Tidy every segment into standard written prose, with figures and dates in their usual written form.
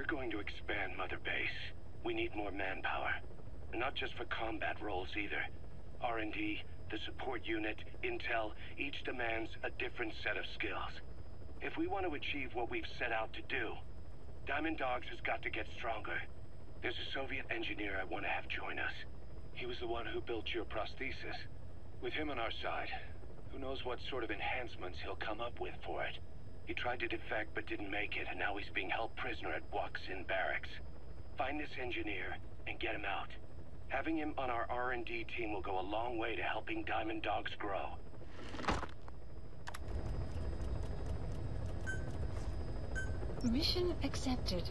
going to expand Mother Base, we need more manpower. Not just for combat roles either. R&D, the support unit, intel, each demands a different set of skills. If we want to achieve what we've set out to do, Diamond Dogs has got to get stronger. There's a Soviet engineer I want to have join us. He was the one who built your prosthesis. With him on our side, who knows what sort of enhancements he'll come up with for it. He tried to defect but didn't make it, and now he's being held prisoner at Wak Sin Barracks. Find this engineer and get him out. Having him on our R&D team will go a long way to helping Diamond Dogs grow. Mission accepted.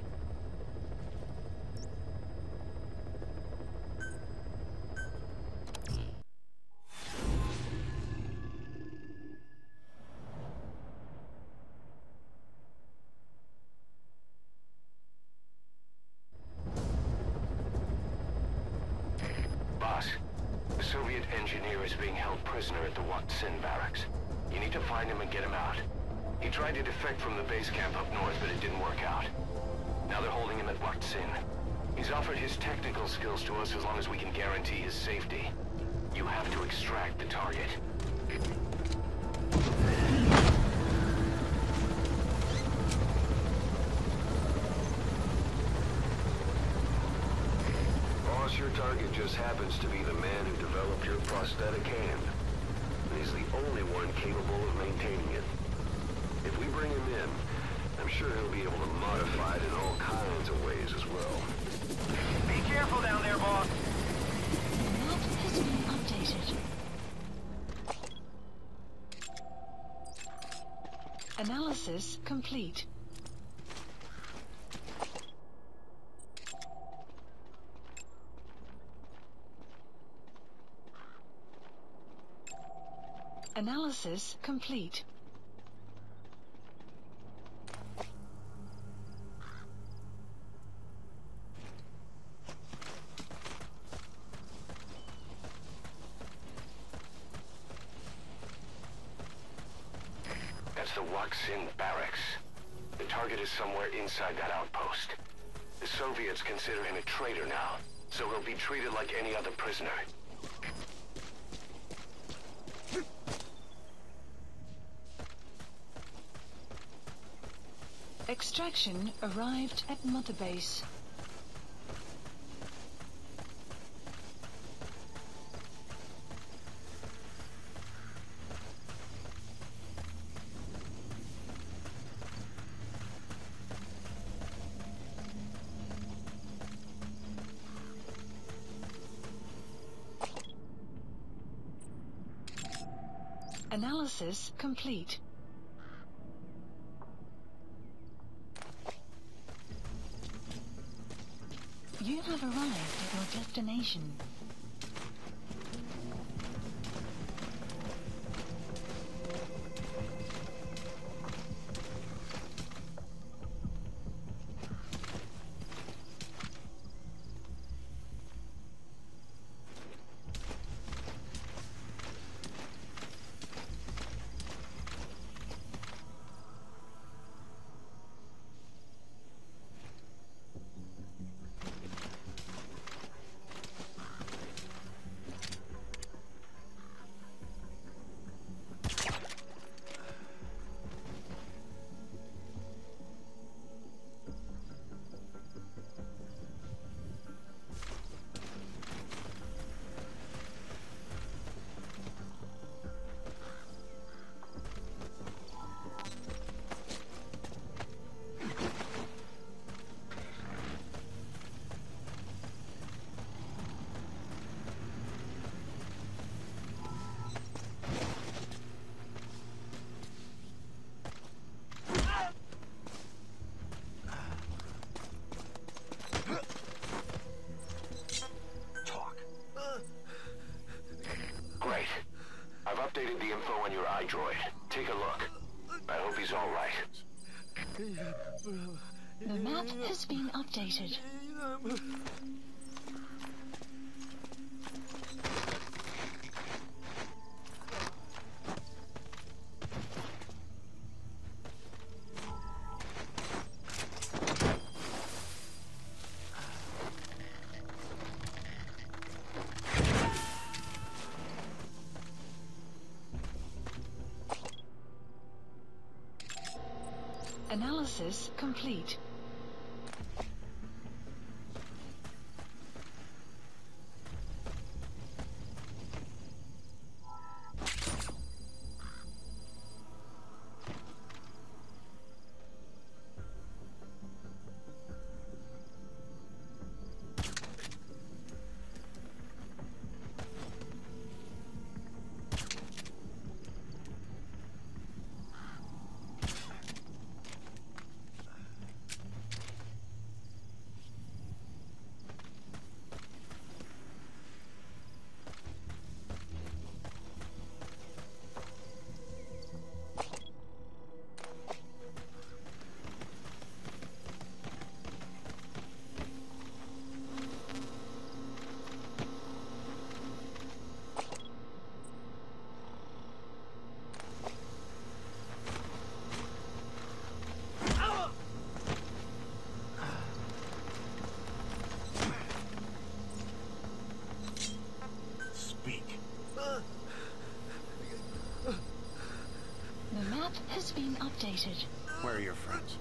Boss, the Soviet engineer is being held prisoner at the Wak Sin Barracks. You need to find him and get him out. He tried to defect from the base camp up north, but it didn't work out. Now they're holding him at Wak Sin. He's offered his technical skills to us as long as we can guarantee his safety. You have to extract the target. Boss, your target just happens to be the man who developed your prosthetic hand. And he's the only one capable of maintaining it. If we bring him in, I'm sure he'll be able to modify it in all kinds of ways as well. Be careful down there, boss. The map has been updated. Analysis complete. Analysis complete. That's the Wak Sin Barracks. The target is somewhere inside that outpost. The Soviets consider him a traitor now, so he'll be treated like any other prisoner. Extraction arrived at Mother Base. Analysis complete. You have arrived at your destination. Updated the info on your iDroid. Take a look. I hope he's all right. The map has been updated. Analysis complete. The map has been updated. Where are your friends?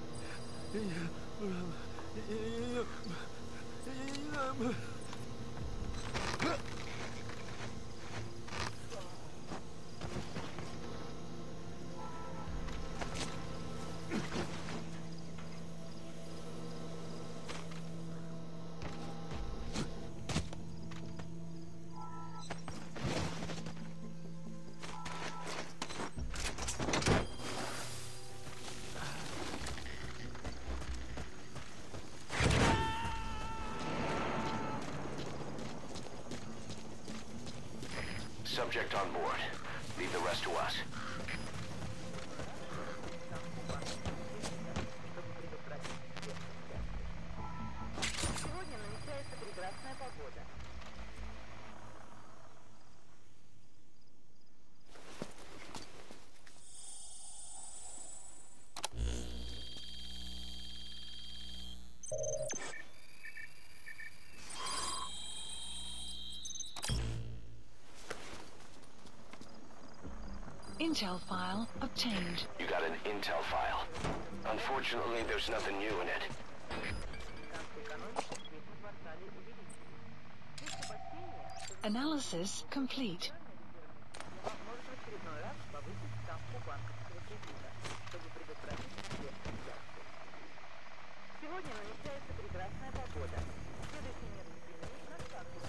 Subject on board. Leave the rest to us. Сегодня намечается прекрасная погода. Intel file obtained. You got an intel file. Unfortunately, there's nothing new in it. Analysis complete. Может в очередной раз повысить ставку банковского кредита, чтобы предотвратить всех препятствий. Сегодня намечается прекрасная погода. Следующий несколько минут на ставку.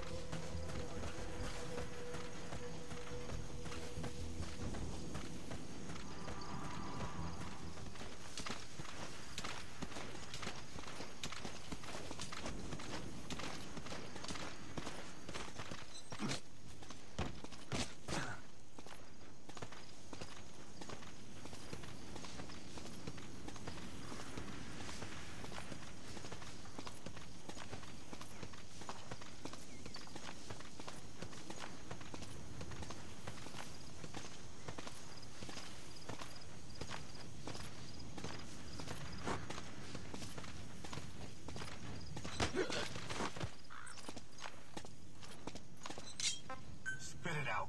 Spit it out.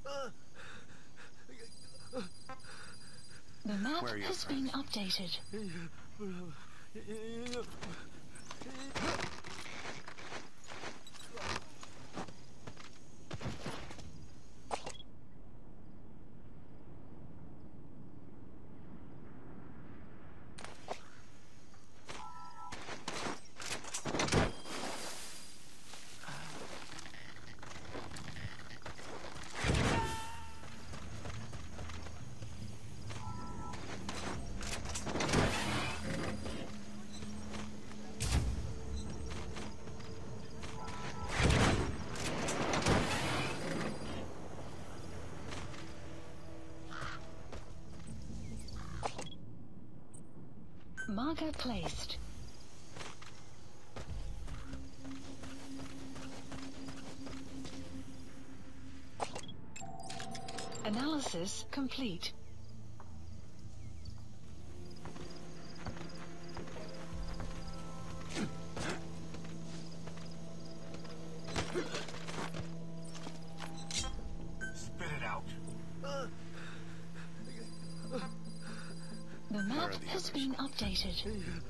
The map Where are your has friends? been updated. Marker placed. Analysis complete. Spit it out. The map are the has others? been updated.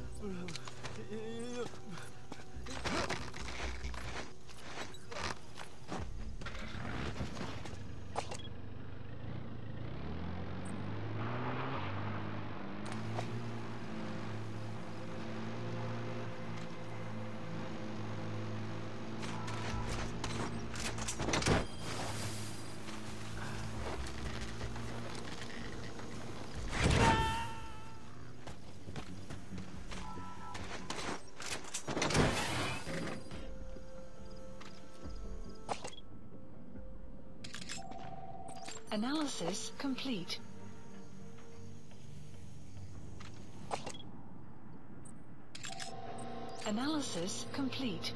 Analysis complete. Analysis complete.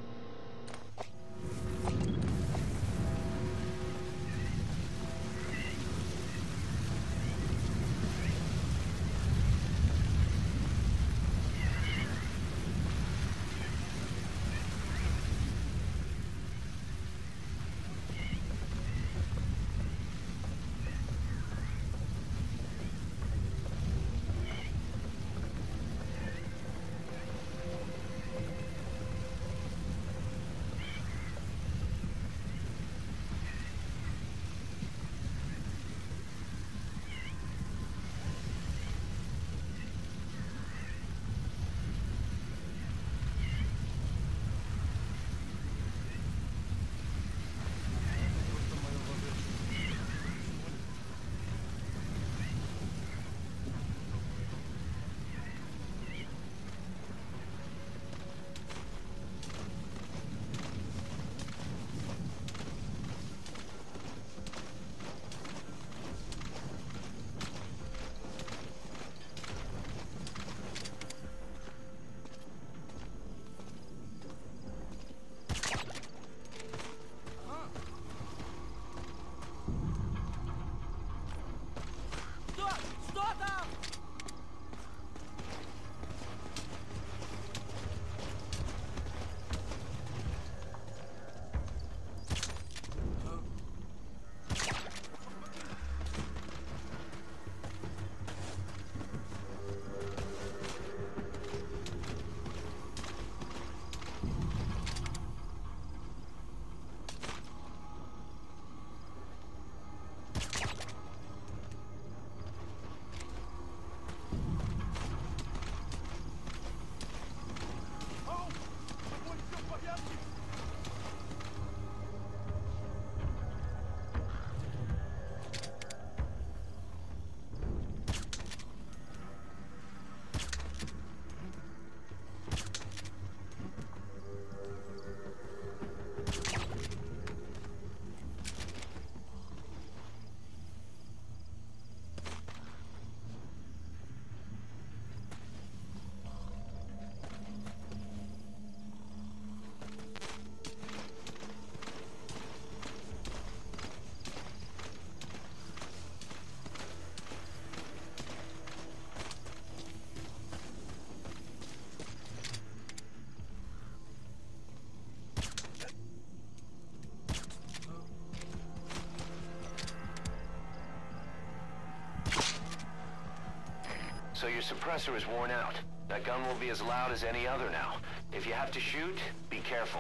So your suppressor is worn out. That gun will be as loud as any other now. If you have to shoot, be careful.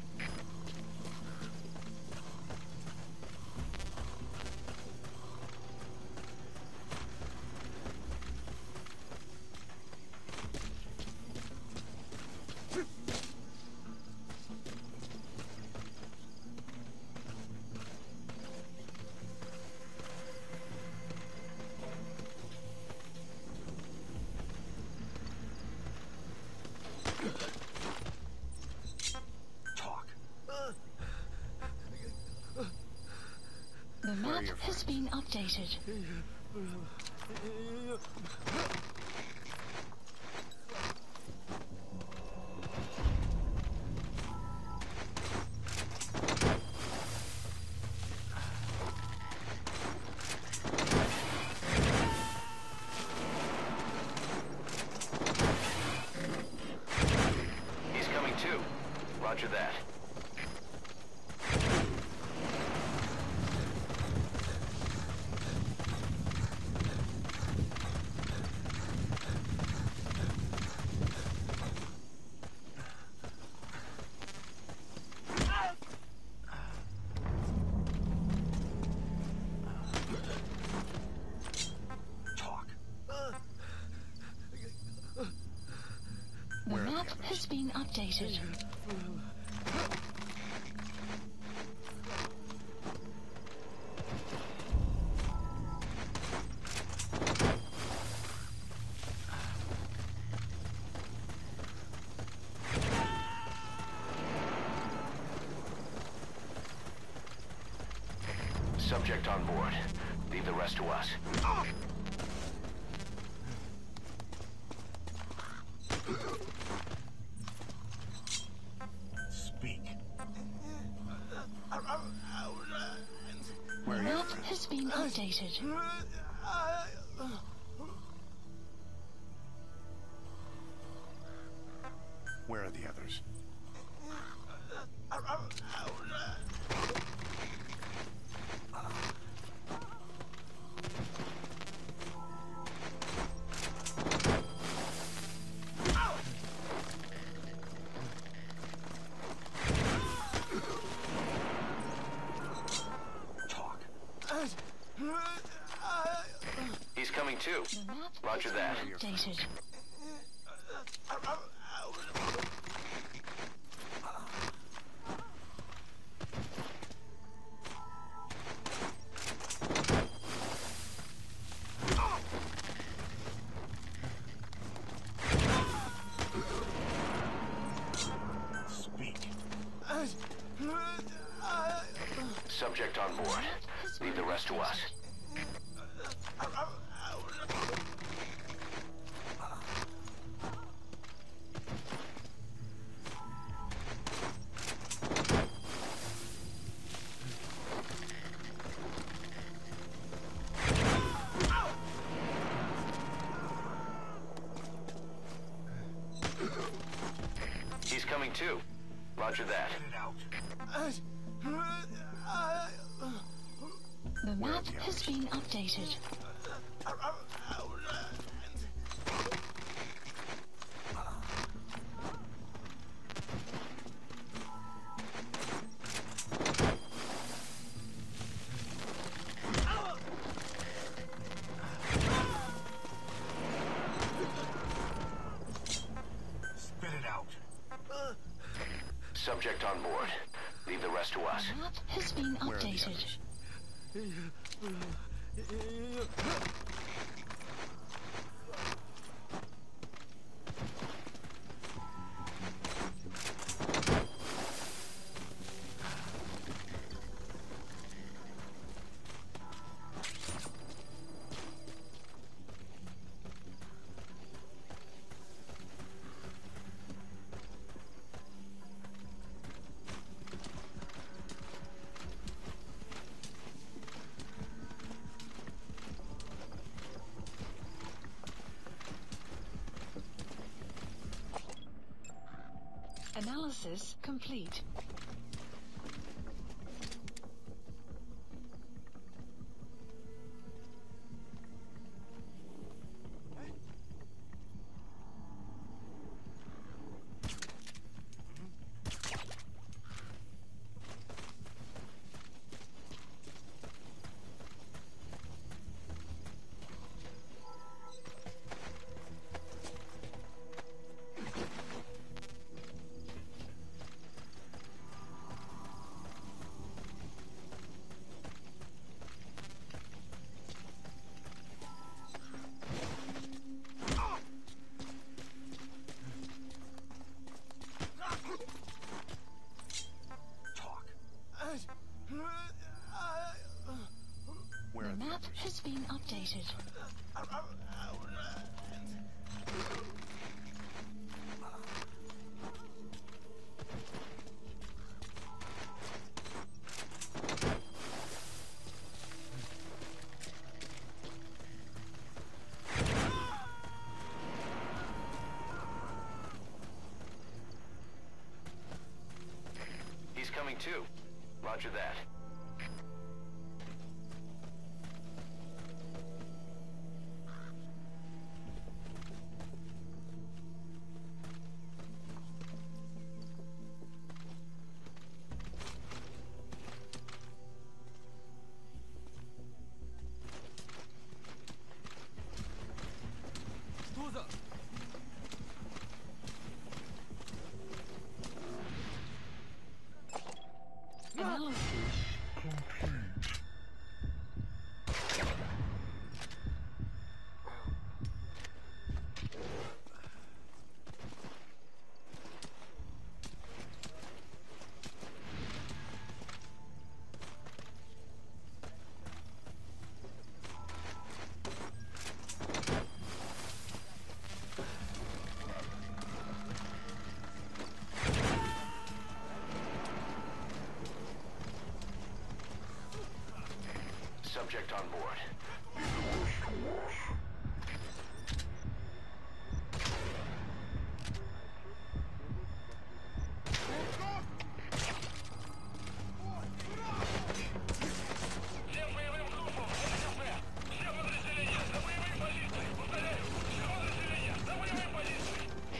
The map has been updated. He's coming too. Roger that. map has been updated. Subject on board. Leave the rest to us. Speak. The map has been updated. Where are the others? Talk. He's coming too. The map Roger that. has been updated. Speak. Subject on board. Leave the rest to us. He's coming too. Roger that. Get it out. The map has been updated. Spit it out. Subject on board. Leave the rest to us. The map has been Where are the updated. others? Analysis complete. Talk. Where The are the map others? has been updated. He's coming too. Roger that. suspect on board. Всем боевым группам! КП! Все подразделения! На боевые позиции! Повторяю! Все подразделения! На боевые позиции!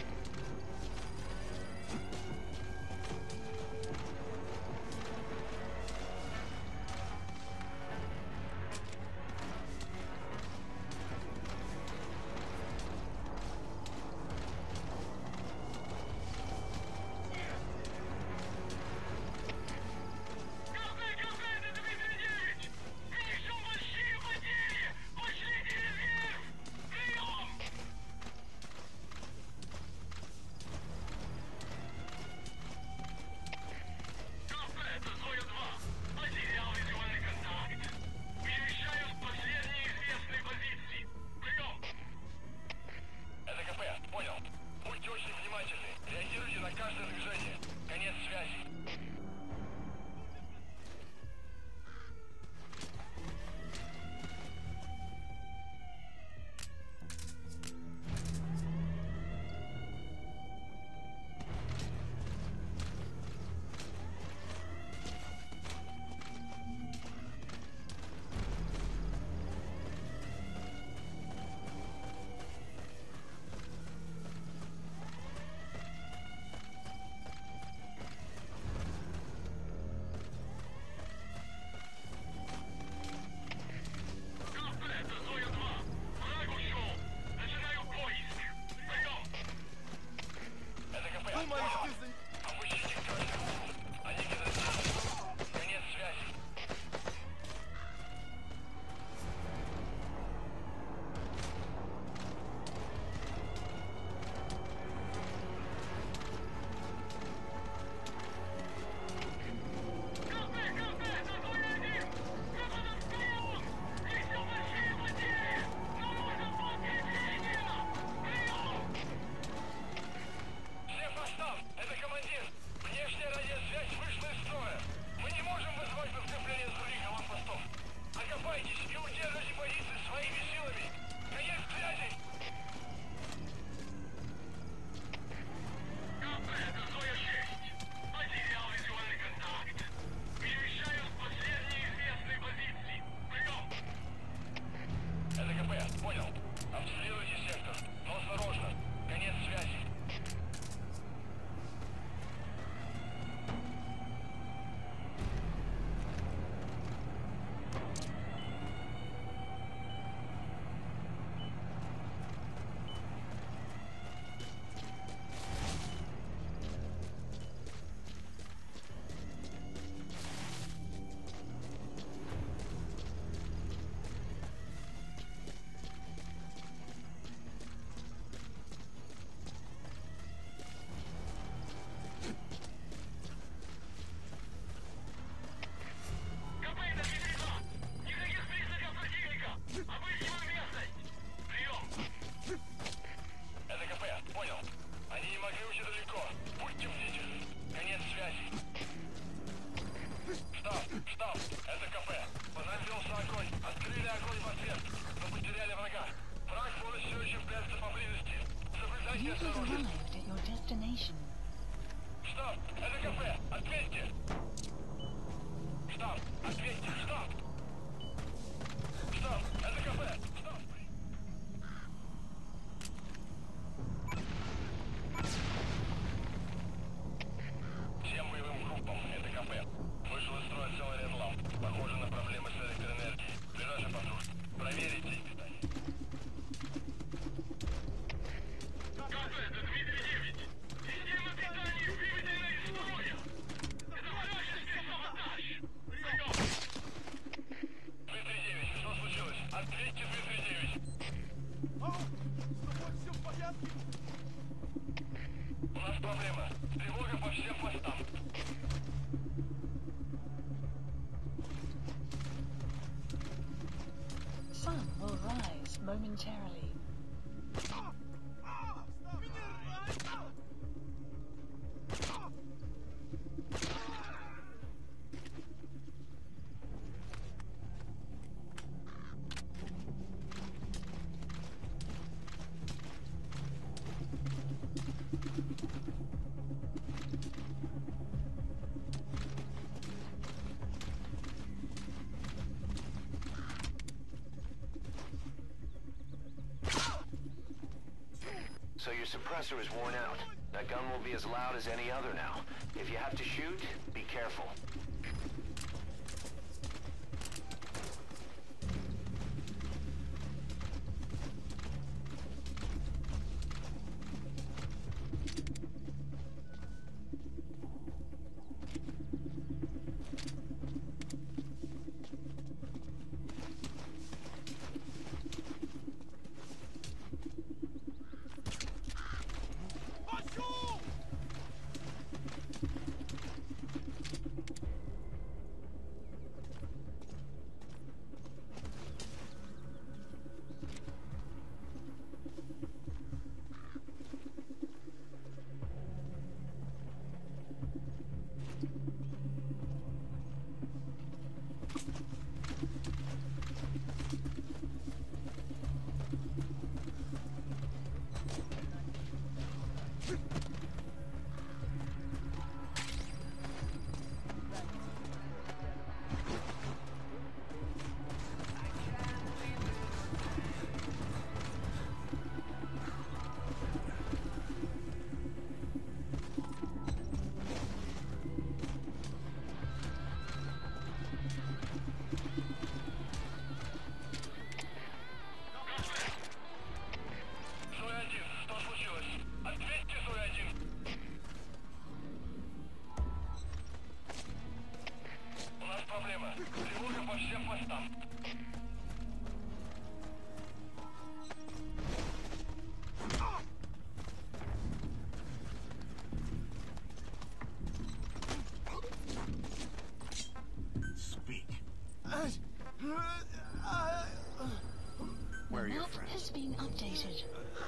You have arrived at your destination. Стоп! Это кафе! Ответьте! Стоп! Ответьте! Стоп! Стоп! Это кафе! Стоп! Всем боевым группам, это кафе. Вышел из строя целый ряд ламп. Похоже на проблемы с электроэнергией. Ближайший патруль. Проверите их питание. Кафе, это Дмитрий 9. Система питания выведена из строя. Это вражеский саботаж. Прием! Дмитрий 9, что случилось? Ответьте, Дмитрий 9. Все в порядке? У нас проблема. Тревога по всем постам. Sun will rise momentarily. suppressor is worn out. That gun will be as loud as any other now. If you have to shoot, be careful. Where are The your map friends? has been updated.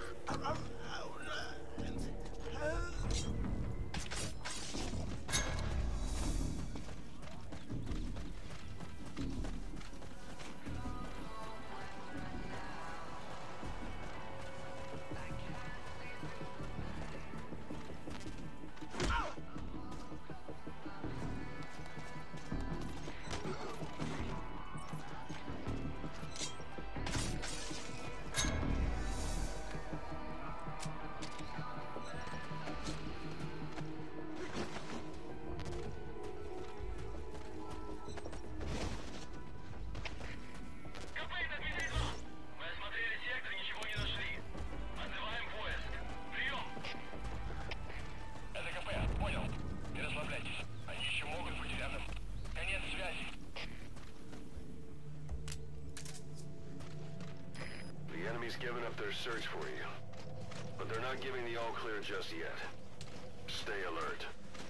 Giving up their search for you. But they're not giving the all clear just yet. Stay alert.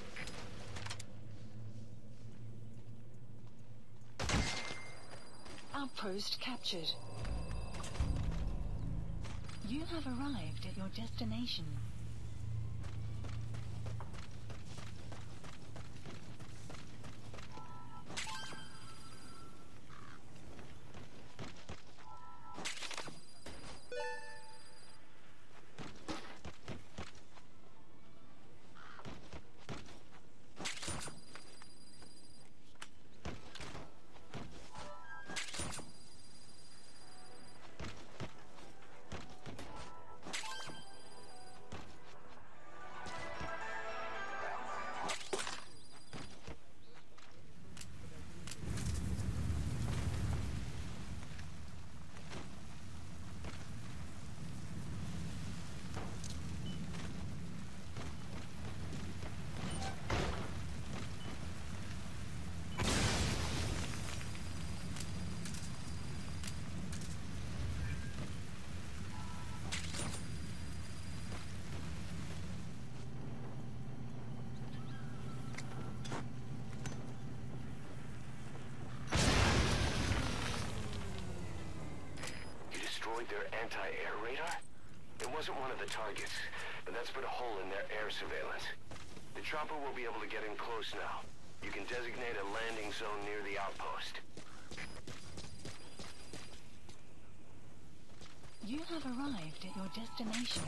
Outpost captured. You have arrived at your destination. Their anti-air radar? It wasn't one of the targets, but that's put a hole in their air surveillance. The chopper will be able to get in close now. You can designate a landing zone near the outpost. You have arrived at your destination.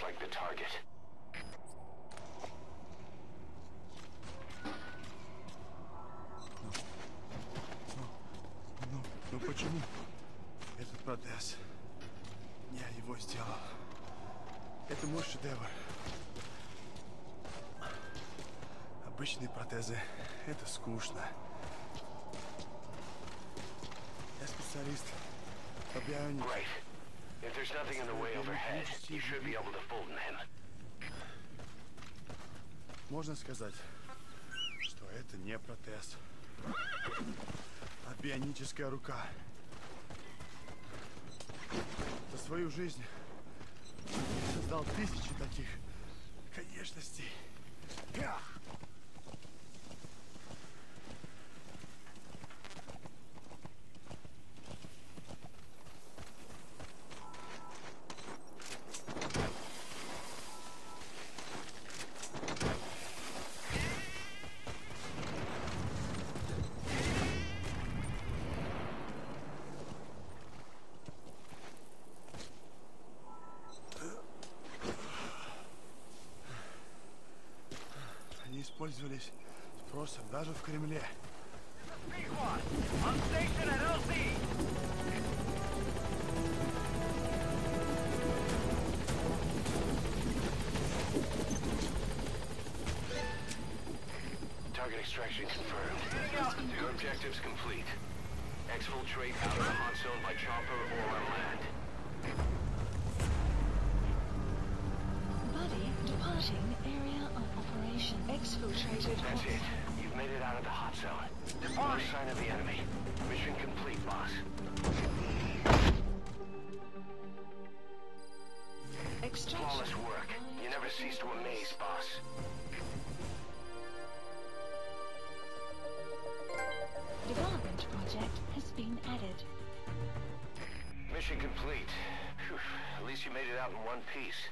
like the target. Ну почему? Этот протез. Я его сделал. Это мой шедевр. Обычные протезы — это скучно. Я специалист по бионике. Great. If there's nothing in the way overhead, you should be able to fold him. Можно сказать, что это не протез, а бионическая рука. За свою жизнь я создал тысячи таких конечностей. Использовались спросом даже в Кремле. Target extraction confirmed. Your objectives complete. Exfiltrate out of the hot zone by chopper or on land. Buddy, departing area of operation. Exfiltrated. That's it. You've made it out of the hot zone. No sign of the enemy. Mission complete, boss. Extraction. Flawless work. You never cease to amaze, boss. Development project has been added. Mission complete. Phew. At least you made it out in one piece.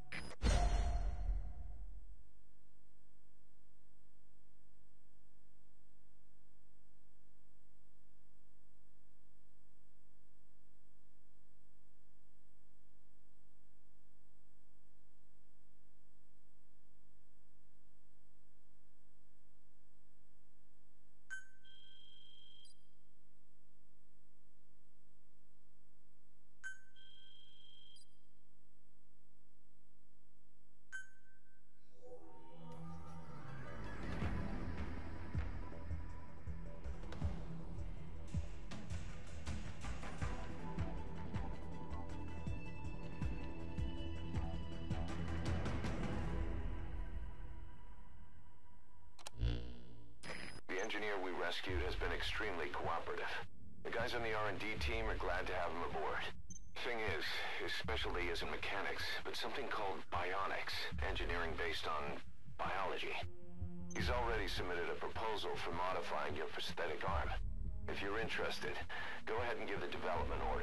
The engineer we rescued has been extremely cooperative. The guys on the R&D team are glad to have him aboard. Thing is, his specialty isn't mechanics, but something called bionics, engineering based on biology. He's already submitted a proposal for modifying your prosthetic arm. If you're interested, go ahead and give the development order.